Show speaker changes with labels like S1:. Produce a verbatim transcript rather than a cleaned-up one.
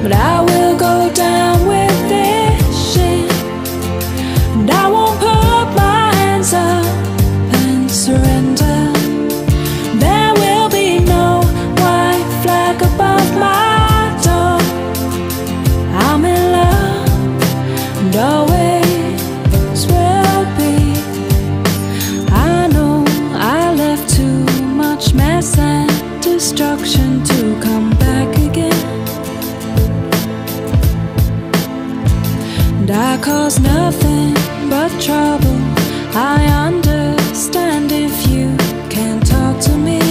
S1: but I will go down with this shit, and I won't put my hands up and surrender. There will be no white flag above my door. I'm in love and always will be. I know I left too much mess and destruction to come back again, and I cause nothing but trouble. I understand if you can't talk to me.